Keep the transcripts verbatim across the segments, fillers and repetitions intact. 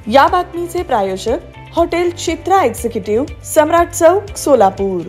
या बातमीचे प्रायोजक हॉटेल चित्रा एक्झिक्युटिव्ह, सम्राट चौक, सोलापूर.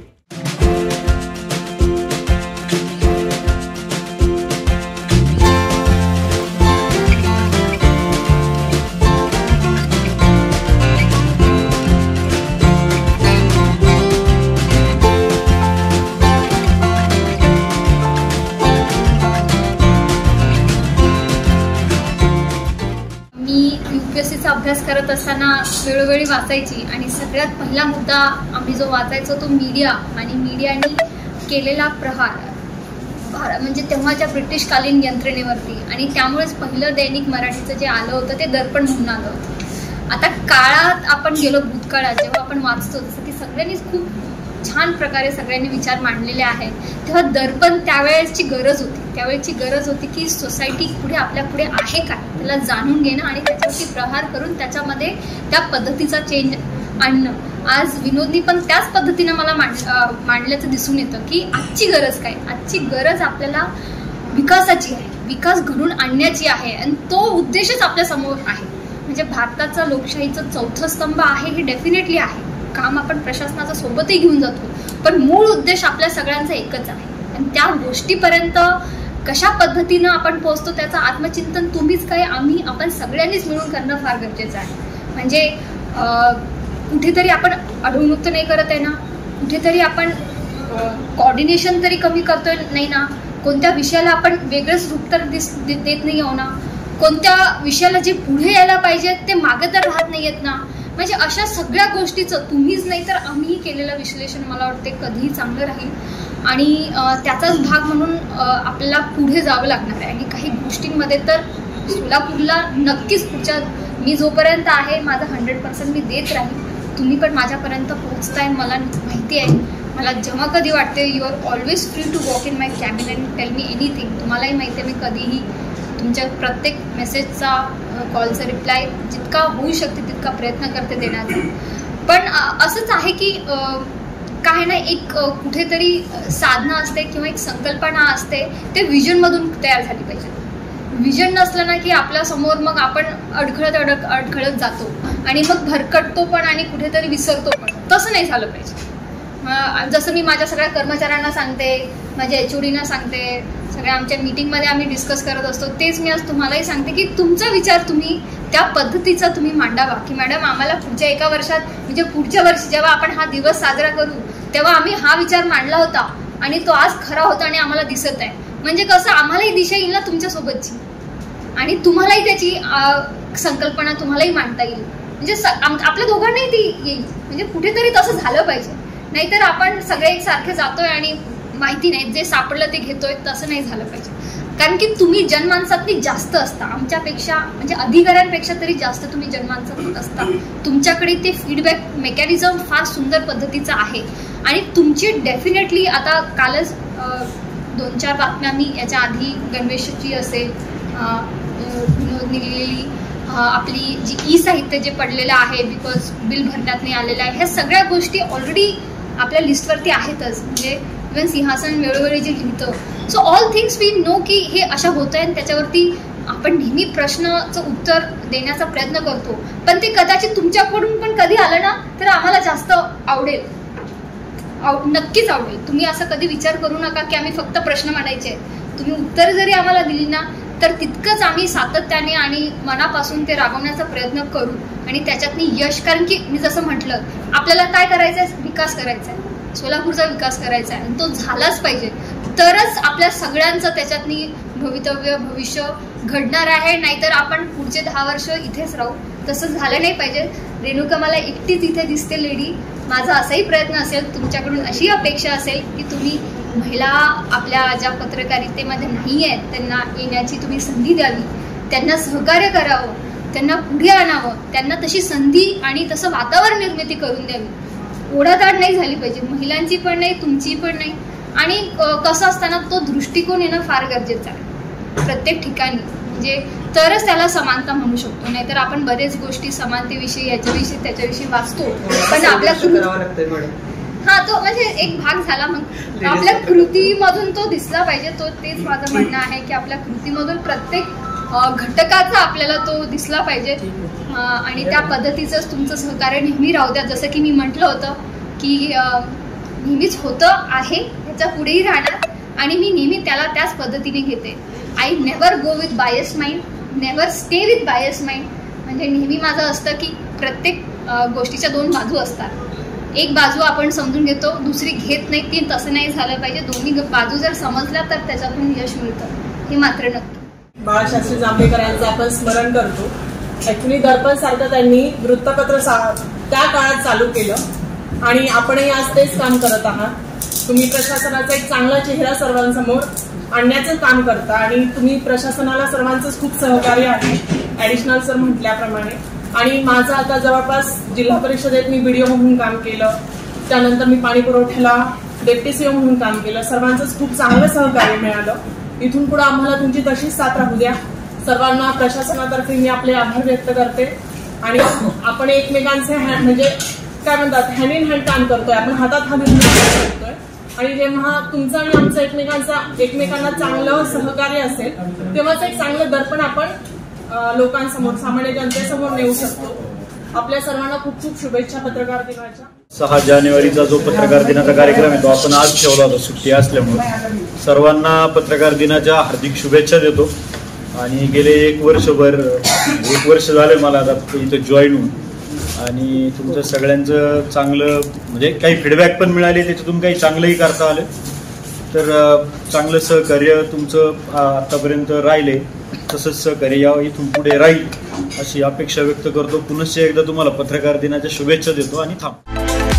यूपीएससीचा अभ्यास करत असताना वेळोवेळी वाचायची आणि सगळ्यात पहिला मुद्दा आम्ही जो वाचायचो तो मीडिया आणि मीडियाने केलेला प्रहार म्हणजे तेव्हाच्या ब्रिटिशकालीन यंत्रणेवरती. आणि त्यामुळेच पहिलं दैनिक मराठीचं जे आलं होतं ते दर्पण म्हणून आलं होतं. आता काळात आपण गेलो, भूतकाळात जेव्हा आपण वाचतो जसं की सगळ्यांनीच खूप छान प्रकारे सगळ्यांनी विचार मांडलेले आहेत, तेव्हा दर्पण त्यावेळेसची गरज होती. त्यावेळेची गरज होती की सोसायटी पुढे आपल्या पुढे आहे काय त्याला जाणून घेणं आणि त्याच्यावरती प्रहार करून त्याच्यामध्ये त्या पद्धतीचा चेंज आणणं. आज विनोदनी पण त्याच पद्धतीनं मला मांड मांडल्याचं दिसून येतं की आजची गरज काय. आजची गरज आपल्याला विकासाची आहे, विकास घडून आणण्याची आहे आणि तो उद्देशच आपल्या समोर आहे. म्हणजे भारताचा लोकशाहीचं चौथं स्तंभ आहे हे डेफिनेटली आहे. काम आपण प्रशासनाचा सोबतही घेऊन जातो, पण मूळ उद्देश आपल्या सगळ्यांचा एकच आहे. आणि त्या गोष्टीपर्यंत कशा पद्धतीनं आपण पोहोचतो त्याचं आत्मचिंतन तुम्हीच काय आम्ही आपण सगळ्यांनीच मिळून करणं फार गरजेचं आहे. म्हणजे कुठेतरी आपण अडवणूक तर नाही करत आहे ना, कुठेतरी आपण कॉर्डिनेशन तरी कमी करतोय नाही ना, कोणत्या विषयाला आपण वेगळंच रूप तर दिस देत नाही आहो ना, कोणत्या विषयाला जे पुढे यायला पाहिजे ते मागे तर राहत नाही आहेत ना. म्हणजे अशा सगळ्या गोष्टीचं तुम्हीच नाही तर आम्हीही केलेलं विश्लेषण मला वाटते कधीही चांगलं राहील आणि त्याचाच भाग म्हणून आपल्याला पुढे जावं लागणार आहे. आणि काही गोष्टींमध्ये तर सोलापूरला नक्कीच पुढच्या मी जोपर्यंत आहे माझं हंड्रेड पर्सेंट मी देत राहील. तुम्ही पण माझ्यापर्यंत पोहोचताय मला माहिती आहे. मला जेव्हा कधी वाटते you are always free to walk in my cabin and tell me anything. तुम्हालाही माहिती आहे मी कधीही तुमच्या प्रत्येक मेसेजचा कॉलचा रिप्लाय जितका होऊ शकते तितका प्रयत्न करते देण्याचा. पण असंच आहे की काय ना एक कुठेतरी साधना असते किंवा एक संकल्पना असते ते विजनमधून तयार झाली पाहिजे. विजन नसलं ना की आपल्या समोर मग आपण अडखळत अडक अडखळत जातो आणि मग भरकटतो पण आणि कुठेतरी विसरतो पण. तसं नाही झालं पाहिजे. जसं मी माझ्या सगळ्या कर्मचाऱ्यांना सांगते, माझ्या एच ओ डीना सांगते, सगळ्या आमच्या मीटिंगमध्ये आम्ही डिस्कस करत असतो, तेच मी आज तुम्हालाही सांगते की तुमचा विचार तुम्ही त्या पद्धतीचा तुम्ही मांडावा की मॅडम आम्हाला पुढच्या एका वर्षात म्हणजे पुढच्या वर्षी जेव्हा आपण हा दिवस साजरा करू तेव्हा आम्ही हा विचार मांडला होता आणि तो आज खरा होता आणि आम्हाला दिसत आहे. म्हणजे कसं आम्हालाही दिशा येईल ना तुमच्यासोबतची आणि तुम्हालाही त्याची संकल्पना तुम्हालाही मांडता येईल. म्हणजे आपल्या दोघांनाही ती येईल. म्हणजे कुठेतरी तसं झालं पाहिजे. नाहीतर आपण सगळे एकसारखे जातोय आणि माहिती नाही जे सापडलं ते घेतोय, तसं नाही झालं पाहिजे. कारण की तुम्ही जनमानसातली जास्त असता आमच्यापेक्षा, म्हणजे अधिकाऱ्यांपेक्षा तरी जास्त तुम्ही जनमानसात असता. तुमच्याकडे ते फीडबॅक मेकॅनिझम फार सुंदर पद्धतीचं आहे आणि तुमची डेफिनेटली आता कालच दोन चार बातम्या मी याच्या आधी गणवेशची असेल विनोदने लिहिलेली आपली जी ई साहित्य जे पडलेलं आहे बिकॉज बिल भरण्यात नाही आलेलं आहे, ह्या सगळ्या गोष्टी ऑलरेडी आपल्या लिस्टवरती आहेतच. म्हणजे इव्हन सिंहासन वेळोवेळी जे लिहितं, so all things we know की हे अशा होत आहेत. त्याच्यावरती आपण नेहमी प्रश्नाचं उत्तर देण्याचा प्रयत्न करतो, पण ते कदाचित तुमच्याकडून पण कधी आलं ना तर आम्हाला जास्त आवडेल, आव नक्कीच आवडेल. तुम्ही असं कधी विचार करू नका की आम्ही फक्त प्रश्न मांडायचे आहेत. तुम्ही उत्तर जरी आम्हाला दिली ना तर तितकंच आम्ही सातत्याने आणि मनापासून ते राबवण्याचा प्रयत्न करू आणि त्याच्यातनी यश. कारण की मी जसं म्हटलं आपल्याला काय करायचं आहे, विकास करायचा आहे, सोलापूरचा विकास करायचा आहे आणि तो झालाच पाहिजे. तरच आपल्या सगळ्यांचं त्याच्यातनी भवितव्य भविष्य घडणार आहे. नाहीतर आपण पुढचे दहा वर्ष इथेच राहू. तसं झालं नाही पाहिजे. रेणुका मला एकटीच इथे दिसते लेडी. माझा असाही प्रयत्न असेल, तुमच्याकडून अशी अपेक्षा असेल की तुम्ही महिला आपल्या ज्या पत्रकारितेमध्ये नाही आहेत त्यांना येण्याची तुम्ही संधी द्यावी, त्यांना सहकार्य करावं, त्यांना पुढे आणावं, त्यांना तशी संधी आणि तसं वातावरण निर्मिती करून द्यावी. ओढाताड नाही झाली पाहिजे, महिलांची पण नाही, तुमची पण नाही. आणि कसं असताना तो दृष्टिकोन येणं फार गरजेचं आहे प्रत्येक ठिकाणी. म्हणजे तरच त्याला समानता म्हणू शकतो. नाहीतर आपण बरेच गोष्टी समानतेविषयी याच्याविषयी त्याच्याविषयी वाचतो, पण आपल्या हा तो म्हणजे एक भाग झाला. मग आपल्या कृतीमधून तो दिसला पाहिजे. तो तेच माझं म्हणणं आहे की आपल्या कृतीमधून प्रत्येक घटकाचा आपल्याला तो दिसला पाहिजे आणि त्या पद्धतीचंच तुमचं सहकार्य नेहमी राहू द्या. जसं की मी म्हटलं होतं की नेहमीच होतं आहे, त्याच्या पुढेही राहणार आणि मी नेहमी त्याला त्याच पद्धतीने घेते. I never go with bias mind, never stay with bias mind. म्हणजे नेहमी माझं असतं की प्रत्येक गोष्टीच्या दोन बाजू असतात. एक बाजू आपण समजून घेतो, दुसरी घेत नाही. ती तसं नाही झालं पाहिजे. दोन्ही बाजू जर समजल्या तर त्याच्यातून यश मिळतं, हे मात्र नक्की. बाळशास्त्री जांभेकर यांचं आपण स्मरण करतो. ऍक्च्युली दर्पण सारखं त्यांनी वृत्तपत्र त्या काळात चालू केलं आणि आपणही आज तेच काम करत आहात. तुम्ही प्रशासनाचा एक चांगला चेहरा सर्वांसमोर आणण्याचं काम करता आणि तुम्ही प्रशासनाला सर्वांचंच खूप सहकार्य आहे, ऍडिशनल सर म्हटल्याप्रमाणे. आणि माझं आता जवळपास जिल्हा परिषदेत मी बीडीओ म्हणून काम केलं, त्यानंतर मी पाणी पुरवठ्याला डेप्टी सीओ म्हणून काम केलं. सर्वांचंच खूप चांगलं सहकार्य मिळालं. इथून पुढे आम्हाला तुमची तशीच साथ राहू द्या. सर्वांना प्रशासनातर्फे मी आपले आभार व्यक्त करते आणि आपण एकमेकांचे म्हणजे काय म्हणतात हँड इन हँड काम करतोय, आपण हातात हात घेऊन करतोय. आणि जेव्हा तुमचं आणि आमचं एकमेकांचा एकमेकांना चांगलं सहकार्य असेल तेव्हाच एक चांगलं दर्पण आपण लोकांसमोर, सामान्य जनतेसमोर नेऊ शकतो. आपल्या सर्वांना खूप खूप शुभेच्छा पत्रकार दिनाच्या. सहा जानेवारीचा जो पत्रकार दिनाचा कार्यक्रम आहे तो आपण आज ठेवला होता सुट्टी असल्यामुळे. सर्वांना पत्रकार दिनाच्या हार्दिक शुभेच्छा देतो. आणि गेले एक वर्षभर एक वर्ष झाले मला आता इथं जॉईन होऊन आणि तुमचं सगळ्यांचं चांगलं म्हणजे काही फीडबॅक पण मिळाले, त्याच्यातून काही चांगलंही करता आलं. तर चांगलं सहकार्य तुमचं आतापर्यंत राहिले, तसंच सहकार्य यावं इथून पुढे राहील अशी अपेक्षा व्यक्त करतो. पुनश्च एकदा तुम्हाला पत्रकार दिनाच्या शुभेच्छा देतो आणि थांब.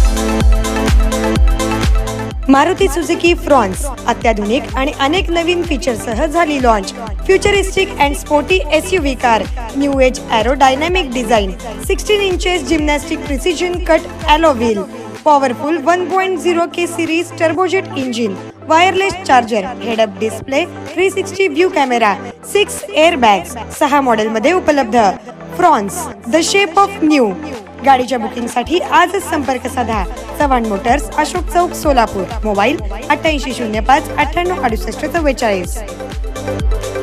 मारुती सुझुकी फ्रॉन्स अत्याधुनिक आणि अनेक नवीन फीचरसह झाली launch. Futuristic and sporty SUV car, new age aerodynamic design, sixteen inches gymnastic precision cut alloy wheel, powerful one point zero K series turbojet engine, wireless charger, head up display, three sixty view camera, six air bags, सहा model मध्ये उपलब्ध. Fronx the shape of new. गाडीच्या बुकिंगसाठी आजच संपर्क साधा. Chavan motors, Ashok Chowk, Solapur. Mobile अठ्ठ्याऐंशी शून्य पाच अठ्ठ्याण्णव अडुसष्ट चव्वेचाळीस.